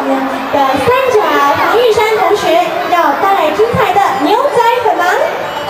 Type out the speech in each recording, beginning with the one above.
们的三甲黄玉山同学要带来精彩的牛仔粉盲。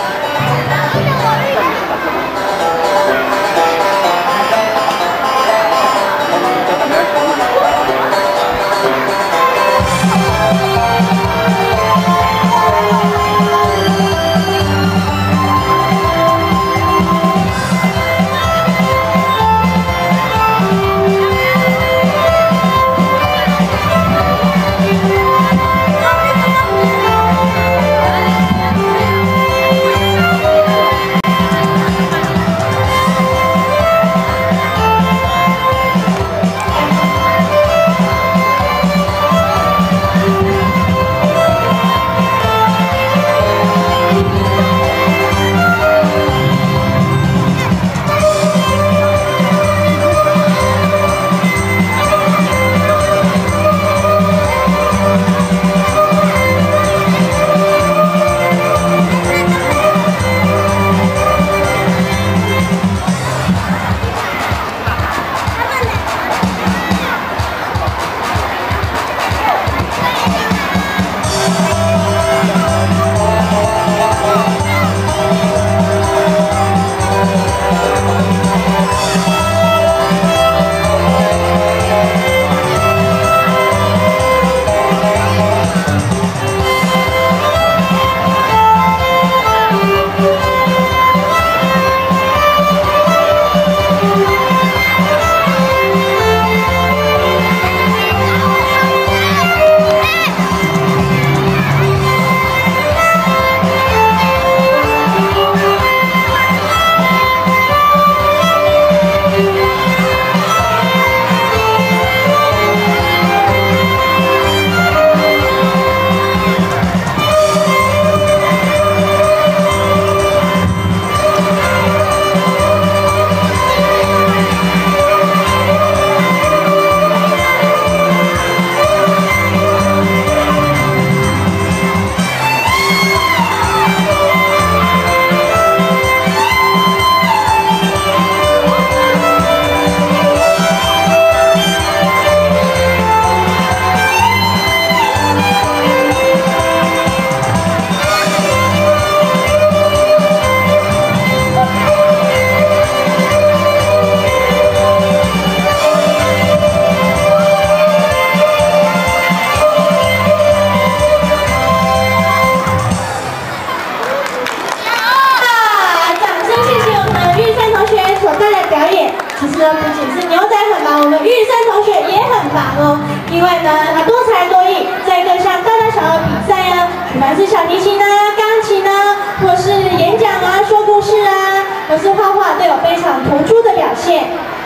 其实呢，不仅是牛仔很忙，我们玉山同学也很忙哦。因为呢，他多才多艺，在各项大大小小的比赛啊，不管是小提琴啊、钢琴啊，或是演讲啊、说故事啊，或是画画，都有非常突出的表现。